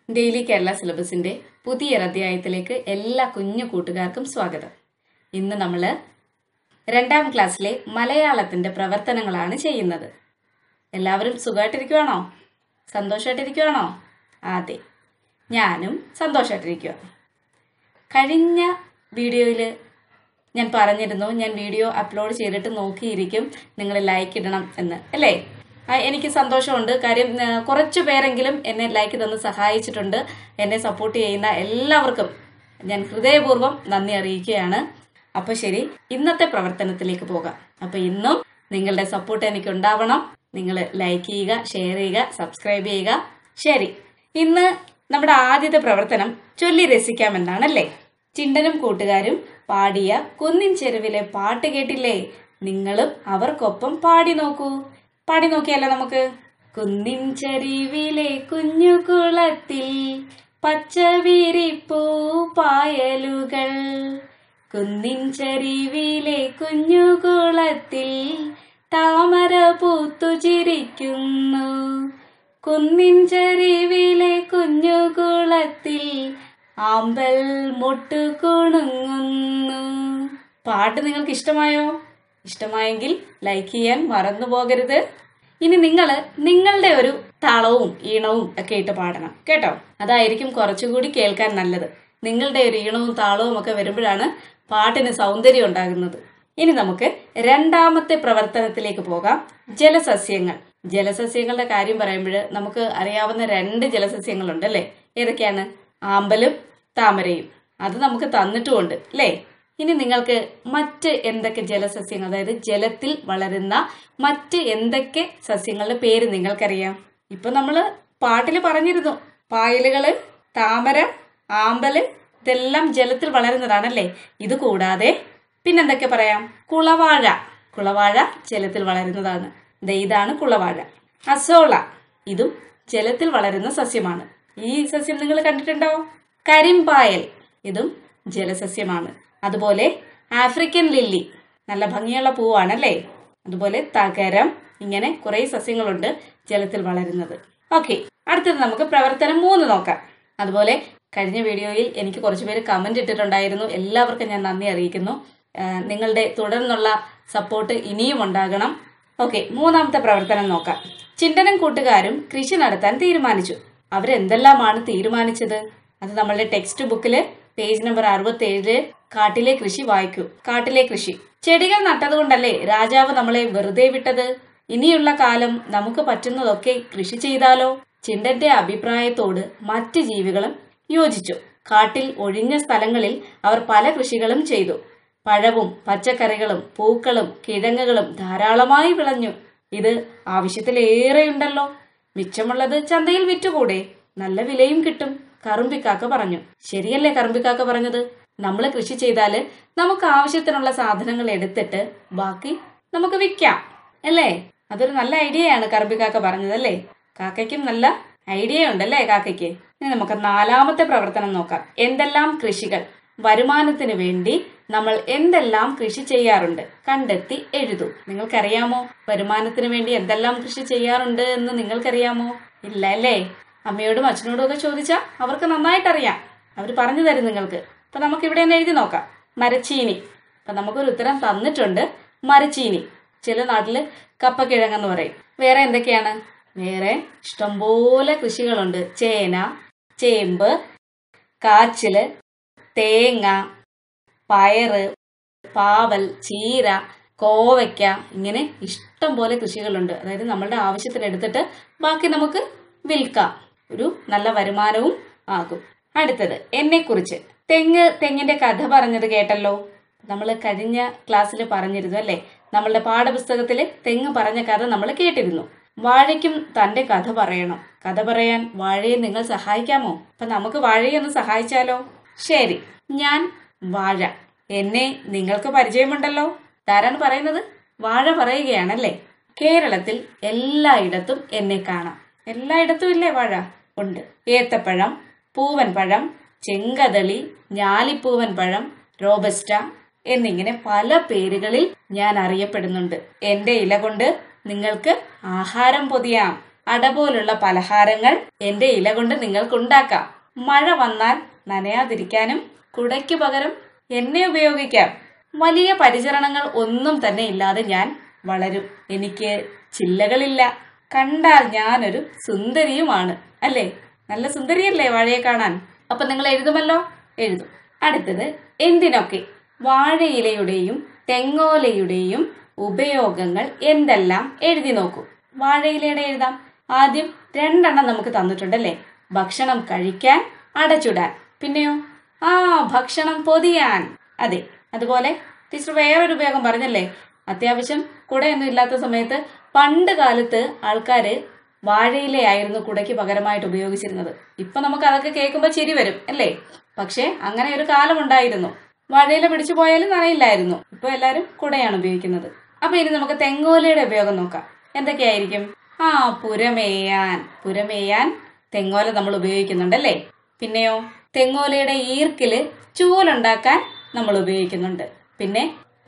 Daily Kerala സിലബസിന്റെ പുതിയൊരധ്യായത്തിലേക്ക് എല്ലാ കുഞ്ഞു കൂട്ടുകാർക്കും സ്വാഗതം. ഇന്ന് നമ്മൾ 2ാം ക്ലാസ്സിലെ മലയാളത്തിന്റെ പ്രവർത്തനങ്ങളാണ് ചെയ്യുന്നത്. എല്ലാവരും സുഖമായിട്ടിരിക്കുവാണോ? സന്തോഷമായിട്ടിരിക്കുവാണോ? അതെ, ഞാനും സന്തോഷമായിട്ടിരിക്കുക. കഴിഞ്ഞ വീഡിയോയിൽ ഞാൻ പറഞ്ഞിരുന്നു, ഞാൻ വീഡിയോ അപ്ലോഡ് ചെയ്തിട്ട് നോക്കിയിരിക്കും നിങ്ങൾ ലൈക്ക് ഇടണം എന്ന്, അല്ലേ? എനിക്ക് സന്തോഷമുണ്ട്. കാര്യം കുറച്ചു പേരെങ്കിലും എന്നെ ലൈക്ക് തന്ന് സഹായിച്ചിട്ടുണ്ട്. എന്നെ സപ്പോർട്ട് ചെയ്യുന്ന എല്ലാവർക്കും ഞാൻ ഹൃദയപൂർവ്വം നന്ദി അറിയിക്കുകയാണ്. അപ്പോൾ ശരി, ഇന്നത്തെ പ്രവർത്തനത്തിലേക്ക് പോകാം. അപ്പോൾ ഇന്നും നിങ്ങളുടെ സപ്പോർട്ട് എനിക്ക് ഉണ്ടാവണം. നിങ്ങൾ ലൈക്ക് ചെയ്യുക, ഷെയർ ചെയ്യുക, സബ്സ്ക്രൈബ് ചെയ്യുക. ശരി, ഇന്ന് നമ്മുടെ ആദ്യത്തെ പ്രവർത്തനം ചൊല്ലി രസിക്കാമെന്നാണല്ലേ. ചിണ്ടനും കൂട്ടുകാരും പാടിയ കുന്നിൻ ചെരുവിലെ പാട്ട് കേട്ടില്ലേ? നിങ്ങളും അവർക്കൊപ്പം പാടി നോക്കൂ. പാടി നോക്കിയല്ലോ നമുക്ക്. കുന്നിൻ ചെരുവിലെ കുഞ്ഞു കുളത്തിൽ പച്ചവിരിപ്പൂ പായലുകൾ, കുന്നിൻ ചെരുവിലെ കുഞ്ഞു കുളത്തിൽ താമര പൂത്തു ചിരിക്കുന്നു, കുന്നിൻ ചെരുവിലെ കുഞ്ഞു കുളത്തിൽ ആമ്പൽ മൊട്ടു കുണുങ്ങുന്നു. പാട്ട് നിങ്ങൾക്ക് ഇഷ്ടമായോ? ഇഷ്ടമായെങ്കിൽ ലൈക്ക് ചെയ്യാൻ മറന്നു പോകരുത്. ഇനി നിങ്ങൾ നിങ്ങളുടെ ഒരു താളവും ഈണവും ഒക്കെ ഇട്ട് പാടണം കേട്ടോ. അതായിരിക്കും കുറച്ചുകൂടി കേൾക്കാൻ നല്ലത്. നിങ്ങളുടെ ഒരു ഈണവും താളവും ഒക്കെ വരുമ്പോഴാണ് പാട്ടിന് സൗന്ദര്യം ഉണ്ടാകുന്നത്. ഇനി നമുക്ക് 2ാമത്തെ പ്രവർത്തനത്തിലേക്ക് പോകാം. ജലസസ്യങ്ങൾ. ജലസസ്യങ്ങളുടെ കാര്യം പറയുമ്പോൾ നമുക്ക് അറിയാവുന്ന 2 ജലസസ്യങ്ങളുണ്ട് അല്ലേ? ഏതൊക്കെയാണ്? ആമ്പലും താമരയും. അത് നമുക്ക് തന്നിട്ടുമുണ്ട് അല്ലേ? ഇനി നിങ്ങൾക്ക് മറ്റ് എന്തൊക്കെ ജലസസ്യങ്ങൾ, അതായത് ജലത്തിൽ വളരുന്ന മറ്റ് എന്തൊക്കെ സസ്യങ്ങളുടെ പേര് നിങ്ങൾക്കറിയാം? ഇപ്പൊ നമ്മള് പാട്ടിൽ പറഞ്ഞിരുന്നു, പായലുകള്, താമര, ആമ്പല്, ഇതെല്ലാം ജലത്തിൽ വളരുന്നതാണല്ലേ. ഇത് കൂടാതെ പിന്നെന്തൊക്കെ പറയാം? കുളവാഴ. കുളവാഴ ജലത്തിൽ വളരുന്നതാണ്. ഇതാണ് കുളവാഴ. അസോള, ഇതും ജലത്തിൽ വളരുന്ന സസ്യമാണ്. ഈ സസ്യം നിങ്ങൾ കണ്ടിട്ടുണ്ടോ? കരിമ്പായൽ, ഇതും ജലസസ്യമാണ്. അതുപോലെ ആഫ്രിക്കൻ ലില്ലി, നല്ല ഭംഗിയുള്ള പൂവാണല്ലേ. അതുപോലെ തകരം, ഇങ്ങനെ കുറെ സസ്യങ്ങളുണ്ട് ജലത്തിൽ വളരുന്നത്. ഓക്കെ, അടുത്തത് നമുക്ക് പ്രവർത്തനം 3 നോക്കാം. അതുപോലെ കഴിഞ്ഞ വീഡിയോയിൽ എനിക്ക് കുറച്ചുപേര് കമന്റ് ഇട്ടിട്ടുണ്ടായിരുന്നു. എല്ലാവർക്കും ഞാൻ നന്ദി അറിയിക്കുന്നു. നിങ്ങളുടെ തുടർന്നുള്ള സപ്പോർട്ട് ഇനിയും ഉണ്ടാകണം. ഓക്കെ, 3ാമത്തെ പ്രവർത്തനം നോക്കാം. ചിണ്ടനും കൂട്ടുകാരും കൃഷി നടത്താൻ തീരുമാനിച്ചു. അവരെന്തെല്ലാമാണ് തീരുമാനിച്ചത്? അത് നമ്മളുടെ ടെക്സ്റ്റ് ബുക്കില് പേജ് നമ്പർ 67 കാട്ടിലെ കൃഷി വായിക്കൂ. കാട്ടിലെ കൃഷി. ചെടികൾ നട്ടതുകൊണ്ടല്ലേ രാജാവ് നമ്മളെ വെറുതെ വിട്ടത്? ഇനിയുള്ള കാലം നമുക്ക് പറ്റുന്നതൊക്കെ കൃഷി ചെയ്താലോ? ചിണ്ടന്റെ അഭിപ്രായത്തോട് മറ്റ് ജീവികളും യോജിച്ചു. കാട്ടിൽ ഒഴിഞ്ഞ സ്ഥലങ്ങളിൽ അവർ പല കൃഷികളും ചെയ്തു. പഴവും പച്ചക്കറികളും പൂക്കളും കിഴങ്ങുകളും ധാരാളമായി വിളഞ്ഞു. ഇത് ആവശ്യത്തിലേറെയുണ്ടല്ലോ. മിച്ചമുള്ളത് ചന്തയിൽ വിറ്റുകൂടെ? നല്ല വിലയും കിട്ടും, കറുമ്പിക്കാക്ക പറഞ്ഞു. ശരിയല്ലേ കറുമ്പിക്കാക്ക പറഞ്ഞത്? നമ്മൾ കൃഷി ചെയ്താല് നമുക്ക് ആവശ്യത്തിനുള്ള സാധനങ്ങൾ എടുത്തിട്ട് ബാക്കി നമുക്ക് വിൽക്കാം, അല്ലേ? അതൊരു നല്ല ഐഡിയയാണ് കറുമ്പിക്കാക്ക പറഞ്ഞത്, അല്ലേ? കാക്കയ്ക്കും നല്ല ഐഡിയ ഉണ്ടല്ലേ കാക്കയ്ക്ക്. ഇനി നമുക്ക് 4ാമത്തെ പ്രവർത്തനം നോക്കാം. എന്തെല്ലാം കൃഷികൾ? വരുമാനത്തിന് വേണ്ടി നമ്മൾ എന്തെല്ലാം കൃഷി ചെയ്യാറുണ്ട്? കണ്ടെത്തി എഴുതൂ. നിങ്ങൾക്കറിയാമോ വരുമാനത്തിന് വേണ്ടി എന്തെല്ലാം കൃഷി ചെയ്യാറുണ്ട് എന്ന്? നിങ്ങൾക്കറിയാമോ? ഇല്ല അല്ലേ? അമ്മയോടും അച്ഛനോടും ഒക്കെ ചോദിച്ചാൽ അവർക്ക് നന്നായിട്ടറിയാം. അവർ പറഞ്ഞു തരും നിങ്ങൾക്ക്. അപ്പൊ നമുക്ക് ഇവിടെ ഒന്ന് എഴുതി നോക്കാം. മരച്ചീനി. അപ്പൊ നമുക്കൊരു ഉത്തരം തന്നിട്ടുണ്ട്, മരച്ചീനി. ചില നാട്ടില് കപ്പക്കിഴങ്ങെന്ന് പറയും. വേറെ എന്തൊക്കെയാണ്? വേറെ ഇഷ്ടംപോലെ കൃഷികളുണ്ട്. ചേന, ചേമ്പ്, കാച്ചില്, തേങ്ങ, പയറ്, പാവൽ, ചീര, കോവയ്ക്ക, ഇങ്ങനെ ഇഷ്ടം പോലെ കൃഷികളുണ്ട്. അതായത് നമ്മളുടെ ആവശ്യത്തിന് എടുത്തിട്ട് ബാക്കി നമുക്ക് വിൽക്കാം. ഒരു നല്ല വരുമാനവും ആകും. അടുത്തത് എന്നെക്കുറിച്ച്. തെങ്ങിന്റെ കഥ പറഞ്ഞത് കേട്ടല്ലോ. നമ്മൾ കഴിഞ്ഞ ക്ലാസ്സിൽ പറഞ്ഞിരുന്നു അല്ലേ? നമ്മളുടെ പാഠപുസ്തകത്തില് തെങ്ങ് പറഞ്ഞ കഥ നമ്മൾ കേട്ടിരുന്നു. വാഴയ്ക്കും തന്റെ കഥ പറയണം. കഥ പറയാൻ വാഴയെ നിങ്ങൾ സഹായിക്കാമോ? അപ്പൊ നമുക്ക് വാഴയെ ഒന്ന് സഹായിച്ചാലോ? ശരി, ഞാൻ വാഴ. എന്നെ നിങ്ങൾക്ക് പരിചയമുണ്ടല്ലോ. ആരാണ് പറയുന്നത്? വാഴ പറയുകയാണല്ലേ. കേരളത്തിൽ എല്ലായിടത്തും എന്നെ കാണാം. എല്ലായിടത്തും ഇല്ലേ വാഴ? ഉണ്ട്. ഏത്തപ്പഴം, പൂവൻ പഴം, ചെങ്കദളി, ഞാലിപ്പൂവൻ പഴം, റോബസ്റ്റ എന്നിങ്ങനെ പല പേരുകളിൽ ഞാൻ അറിയപ്പെടുന്നുണ്ട്. എന്റെ ഇല കൊണ്ട് നിങ്ങൾക്ക് ആഹാരം പൊതിയാം. അട പോലുള്ള പലഹാരങ്ങൾ എന്റെ ഇല കൊണ്ട് നിങ്ങൾക്കുണ്ടാക്കാം. മഴ വന്നാൽ നനയാതിരിക്കാനും കുടയ്ക്ക് പകരം എന്നെ ഉപയോഗിക്കാം. വലിയ പരിചരണങ്ങൾ ഒന്നും തന്നെ ഇല്ലാതെ ഞാൻ വളരും. എനിക്ക് ചില്ലകളില്ല. കണ്ടാൽ ഞാനൊരു സുന്ദരിയുമാണ്. അല്ലേ? നല്ല സുന്ദരിയല്ലേ വാഴയെ കാണാൻ? അപ്പൊ നിങ്ങൾ എഴുതുമല്ലോ? എഴുതും. അടുത്തത്, എന്തിനൊക്കെ വാഴയിലയുടെയും തെങ്ങോലയുടെയും ഉപയോഗങ്ങൾ എന്തെല്ലാം എഴുതി നോക്കൂ. വാഴയിലയുടെ എഴുതാം. ആദ്യം 2 നമുക്ക് തന്നിട്ടുണ്ടല്ലേ. ഭക്ഷണം കഴിക്കാൻ, അടച്ചുടാൻ. പിന്നെയോ ഭക്ഷണം പൊതിയാൻ. അതെ. അതുപോലെ ടീച്ചർ വേറൊരു ഉപയോഗം പറഞ്ഞല്ലേ, അത്യാവശ്യം കുടയൊന്നും ഇല്ലാത്ത സമയത്ത് പണ്ട് കാലത്ത് ആൾക്കാര് വാഴയിലയായിരുന്നു കുടയ്ക്ക് പകരമായിട്ട് ഉപയോഗിച്ചിരുന്നത്. ഇപ്പൊ നമുക്ക് അതൊക്കെ കേൾക്കുമ്പോൾ ചിരി വരും അല്ലേ? പക്ഷെ അങ്ങനെ ഒരു കാലം ഉണ്ടായിരുന്നു. വാഴയില പിടിച്ചു പോയാലും നനയില്ലായിരുന്നു. ഇപ്പൊ എല്ലാരും കുടയാണ് ഉപയോഗിക്കുന്നത്. അപ്പൊ ഇനി നമുക്ക് തെങ്ങോലയുടെ ഉപയോഗം നോക്കാം. എന്തൊക്കെയായിരിക്കും? പുരമേയാൻ തെങ്ങോല നമ്മൾ ഉപയോഗിക്കുന്നുണ്ടല്ലേ. പിന്നെയോ തെങ്ങോലയുടെ ഈർക്കില് ചൂലുണ്ടാക്കാൻ നമ്മൾ ഉപയോഗിക്കുന്നുണ്ട്. പിന്നെ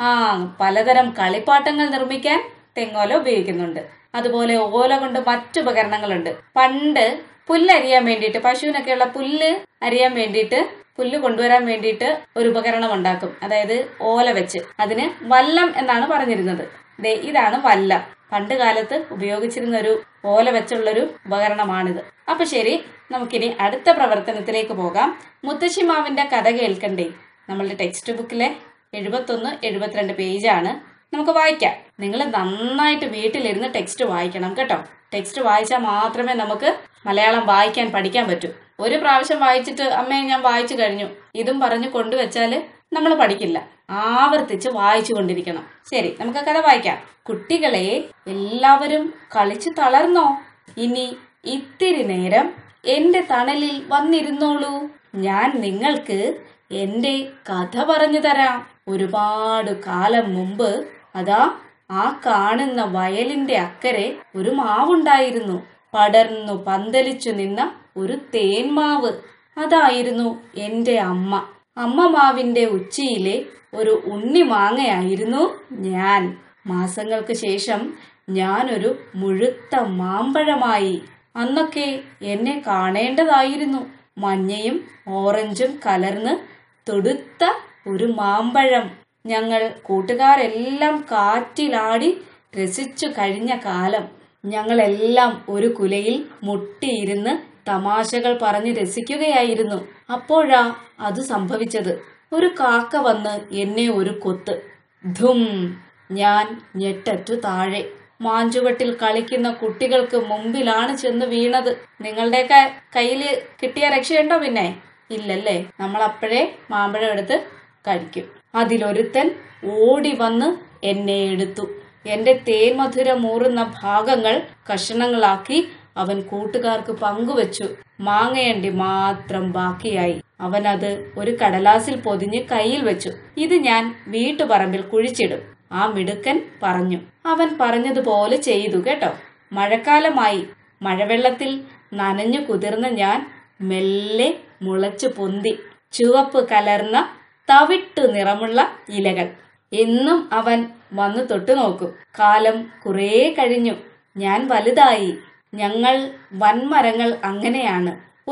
പലതരം കളിപ്പാട്ടങ്ങൾ നിർമ്മിക്കാൻ തെങ്ങോല ഉപയോഗിക്കുന്നുണ്ട്. അതുപോലെ ഓല കൊണ്ട് മറ്റു ഉപകരണങ്ങളുണ്ട്. പണ്ട് പുല്ലരിയാൻ വേണ്ടിയിട്ട്, പശുവിനൊക്കെയുള്ള പുല്ല് അരിയാൻ വേണ്ടിയിട്ട്, പുല്ല് കൊണ്ടുവരാൻ വേണ്ടിയിട്ട് ഒരു ഉപകരണം ഉണ്ടാക്കും. അതായത് ഓല വെച്ച്. അതിന് വല്ലം എന്നാണ് പറഞ്ഞിരുന്നത്. ഇതാണ് വല്ലം. പണ്ട് കാലത്ത് ഉപയോഗിച്ചിരുന്ന ഒരു ഓല വെച്ചുള്ളൊരു ഉപകരണമാണിത്. അപ്പൊ ശരി, നമുക്കിനി അടുത്ത പ്രവർത്തനത്തിലേക്ക് പോകാം. മുത്തശ്ശിമാവിന്റെ കഥ കേൾക്കണ്ടേ? നമ്മളുടെ ടെക്സ്റ്റ് ബുക്കിലെ 71, 72 പേജാണ്. നമുക്ക് വായിക്കാം. നിങ്ങൾ നന്നായിട്ട് വീട്ടിലിരുന്ന് ടെക്സ്റ്റ് വായിക്കണം കേട്ടോ. ടെക്സ്റ്റ് വായിച്ചാൽ മാത്രമേ നമുക്ക് മലയാളം വായിക്കാൻ പഠിക്കാൻ പറ്റൂ. ഒരു പ്രാവശ്യം വായിച്ചിട്ട് അമ്മയെ ഞാൻ വായിച്ചു കഴിഞ്ഞു ഇതും പറഞ്ഞു കൊണ്ടുവച്ചാല് നമ്മൾ പഠിക്കില്ല. ആവർത്തിച്ച് വായിച്ചു കൊണ്ടിരിക്കണം. ശരി, നമുക്ക് കഥ വായിക്കാം. കുട്ടികളെ, എല്ലാവരും കളിച്ചു തളർന്നോ? ഇനി ഇത്തിരി നേരം എന്റെ തണലിൽ വന്നിരുന്നോളൂ. ഞാൻ നിങ്ങൾക്ക് എന്റെ കഥ പറഞ്ഞു തരാം. ഒരുപാട് കാലം മുമ്പ് അതാ ആ കാണുന്ന വയലിന്റെ അക്കരെ ഒരു മാവുണ്ടായിരുന്നു. പടർന്നു പന്തലിച്ചു നിന്ന ഒരു തേന്മാവ്. അതായിരുന്നു എന്റെ അമ്മ. അമ്മ മാവിന്റെ ഉച്ചിയിലെ ഒരു ഉണ്ണി മാങ്ങയായിരുന്നു ഞാൻ. മാസങ്ങൾക്ക് ശേഷം ഞാനൊരു മുഴുത്ത മാമ്പഴമായി. അന്നൊക്കെ എന്നെ കാണേണ്ടതായിരുന്നു. മഞ്ഞയും ഓറഞ്ചും കലർന്ന് തൊടുത്ത ഒരു മാമ്പഴം. ഞങ്ങൾ കൂട്ടുകാരെല്ലാം കാറ്റിലാടി രസിച്ചു കഴിഞ്ഞ കാലം. ഞങ്ങളെല്ലാം ഒരു കുലയിൽ മുട്ടിയിരുന്ന് തമാശകൾ പറഞ്ഞ് രസിക്കുകയായിരുന്നു. അപ്പോഴാ അത് സംഭവിച്ചത്. ഒരു കാക്ക വന്ന് എന്നെ ഒരു കൊത്ത്. ധും! ഞാൻ ഞെട്ടറ്റു താഴെ. മാഞ്ചുവട്ടിൽ കളിക്കുന്ന കുട്ടികൾക്ക് മുമ്പിലാണ് ചെന്ന് വീണത്. നിങ്ങളുടെയൊക്കെ കയ്യില് കിട്ടിയ രക്ഷയുണ്ടോ? പിന്നെ ഇല്ലല്ലേ. നമ്മൾ അപ്പോഴേ മാമ്പഴം എടുത്ത് കഴിക്കും. അതിലൊരുത്തൻ ഓടി വന്ന് എന്നെ എടുത്തു. എന്റെ തേൻമധുരമൂറുന്ന ഭാഗങ്ങൾ കഷണങ്ങളാക്കി അവൻ കൂട്ടുകാർക്ക് പങ്കുവച്ചു. മാങ്ങയണ്ടി മാത്രം ബാക്കിയായി. അവൻ അത് ഒരു കടലാസിൽ പൊതിഞ്ഞ് കയ്യിൽ വെച്ചു. ഇത് ഞാൻ വീട്ടുപറമ്പിൽ കുഴിച്ചിടും. ആ മിടുക്കൻ പറഞ്ഞു. അവൻ പറഞ്ഞതുപോലെ ചെയ്തു കേട്ടോ. മഴക്കാലമായി. മഴവെള്ളത്തിൽ നനഞ്ഞു കുതിർന്ന ഞാൻ മെല്ലെ മുളച്ചു പൊന്തി. ചുവപ്പ് കലർന്ന തവിട്ടു നിറമുള്ള ഇലകൾ. എന്നും അവൻ വന്നു തൊട്ടു നോക്കും. കാലം കുറേ കഴിഞ്ഞു. ഞാൻ വലുതായി. ഞങ്ങൾ വൻമരങ്ങൾ അങ്ങനെയാണ്.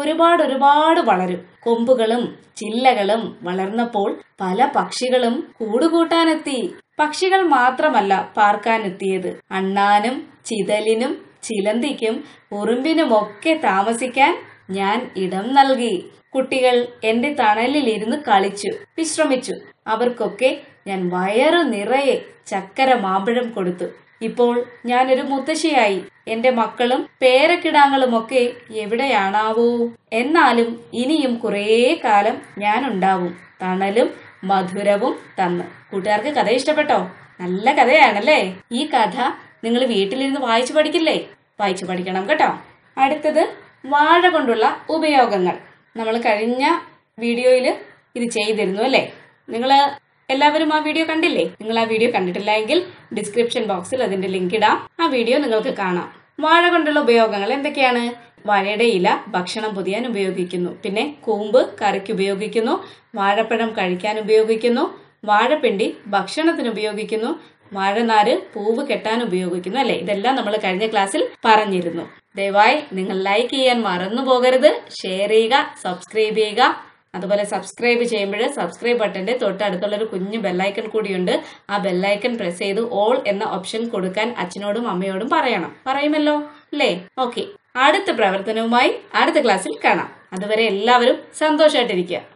ഒരുപാട് വളരും. കൊമ്പുകളും ചില്ലകളും വളർന്നപ്പോൾ പല പക്ഷികളും കൂടുകൂട്ടാനെത്തി. പക്ഷികൾ മാത്രമല്ല പാർക്കാനെത്തിയത്. അണ്ണാനും ചിതലിനും ചിലന്തിക്കും ഉറുമ്പിനുമൊക്കെ താമസിക്കാൻ ഞാൻ ഇടം നൽകി. കുട്ടികൾ എന്റെ തണലിലിരുന്ന് കളിച്ചു വിശ്രമിച്ചു. അവർക്കൊക്കെ ഞാൻ വയറു നിറയെ ചക്കര മാമ്പഴം കൊടുത്തു. ഇപ്പോൾ ഞാനൊരു മുത്തശ്ശിയായി. എന്റെ മക്കളും പേരക്കിടാങ്ങളുമൊക്കെ എവിടെയാണാവോ? എന്നാലും ഇനിയും കുറേ കാലം ഞാനുണ്ടാവും, തണലും മധുരവും തന്ന്. കൂട്ടുകാർക്ക് കഥ ഇഷ്ടപ്പെട്ടോ? നല്ല കഥയാണല്ലേ. ഈ കഥ നിങ്ങൾ വീട്ടിലിരുന്ന് വായിച്ചു പഠിക്കില്ലേ? വായിച്ചു പഠിക്കണം കേട്ടോ. അടുത്തത് വാഴ കൊണ്ടുള്ള ഉപയോഗങ്ങൾ. നമ്മൾ കഴിഞ്ഞ വീഡിയോയിൽ ഇത് ചെയ്തിരുന്നു അല്ലേ? നിങ്ങൾ എല്ലാവരും ആ വീഡിയോ കണ്ടില്ലേ? നിങ്ങൾ ആ വീഡിയോ കണ്ടിട്ടില്ല എങ്കിൽ ഡിസ്ക്രിപ്ഷൻ ബോക്സിൽ അതിന്റെ ലിങ്ക് ഇടാം. ആ വീഡിയോ നിങ്ങൾക്ക് കാണാം. വാഴ കൊണ്ടുള്ള ഉപയോഗങ്ങൾ എന്തൊക്കെയാണ്? വാഴയുടെ ഇല ഭക്ഷണം പൊതിയാൻ ഉപയോഗിക്കുന്നു. പിന്നെ കൂമ്പ് കറിക്ക് ഉപയോഗിക്കുന്നു. വാഴപ്പഴം കഴിക്കാൻ ഉപയോഗിക്കുന്നു. വാഴപ്പിണ്ടി ഭക്ഷണത്തിന് ഉപയോഗിക്കുന്നു. വാഴനാര് പൂവ് കെട്ടാൻ ഉപയോഗിക്കുന്നു അല്ലെ? ഇതെല്ലാം നമ്മൾ കഴിഞ്ഞ ക്ലാസ്സിൽ പറഞ്ഞിരുന്നു. ദയവായി നിങ്ങൾ ലൈക്ക് ചെയ്യാൻ മറന്നു പോകരുത്, ഷെയർ ചെയ്യുക, സബ്സ്ക്രൈബ് ചെയ്യുക. അതുപോലെ സബ്സ്ക്രൈബ് ചെയ്യുമ്പോൾ സബ്സ്ക്രൈബ് ബട്ടന്റെ തൊട്ടടുത്തുള്ളൊരു കുഞ്ഞു ബെല്ലൈക്കൺ കൂടിയുണ്ട്. ആ ബെല്ലൈക്കൺ പ്രസ് ചെയ്ത് ഓൾ എന്ന ഓപ്ഷൻ കൊടുക്കാൻ അച്ഛനോടും അമ്മയോടും പറയുമല്ലോ അല്ലേ? ഓക്കെ, അടുത്ത പ്രവർത്തനവുമായി അടുത്ത ക്ലാസ്സിൽ കാണാം. അതുവരെ എല്ലാവരും സന്തോഷമായിട്ടിരിക്കുക.